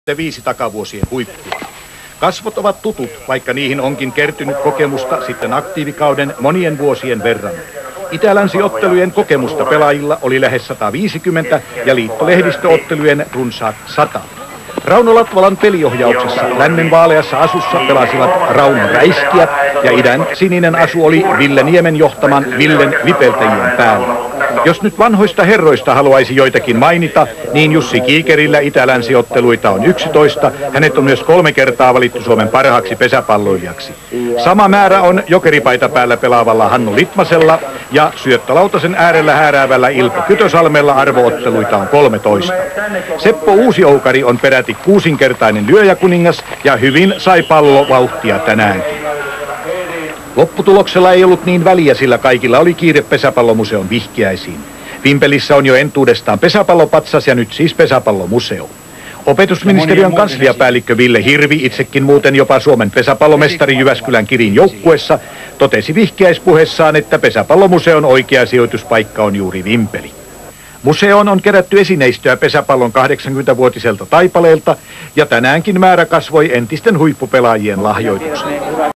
5 takavuosien huippua. Kasvot ovat tutut, vaikka niihin onkin kertynyt kokemusta sitten aktiivikauden monien vuosien verran. Itä-länsiottelujen kokemusta pelaajilla oli lähes 150 ja liittolehdistöottelujen runsaat 100. Rauno Latvalan peliohjauksessa lännen vaaleassa asussa pelasivat Rauno Räiskijät ja idän sininen asu oli Ville Niemen johtaman Villen vipeltäjien päällä. Jos nyt vanhoista herroista haluaisi joitakin mainita, niin Jussi Kiikerillä itä-länsiotteluita on 11. Hänet on myös 3 kertaa valittu Suomen parhaaksi pesäpalloilijaksi. Sama määrä on jokeripaita päällä pelaavalla Hannu Litmasella ja syöttölautasen äärellä hääräävällä Ilpo Kytösalmella arvootteluita on 13. Seppo Uusioukari on peräti 6-kertainen lyöjäkuningas ja hyvin sai pallo vauhtia tänäänkin. Lopputuloksella ei ollut niin väliä, sillä kaikilla oli kiire pesäpallomuseon vihkiäisiin. Vimpelissä on jo entuudestaan pesäpallopatsas ja nyt siis pesäpallomuseo. Opetusministeriön kansliapäällikkö Ville Hirvi, itsekin muuten jopa Suomen pesäpallomestari Jyväskylän Kirin joukkuessa, totesi vihkiäispuheessaan, että pesäpallomuseon oikea sijoituspaikka on juuri Vimpeli. Museoon on kerätty esineistöä pesäpallon 80-vuotiselta taipaleelta ja tänäänkin määrä kasvoi entisten huippupelaajien lahjoitukseen.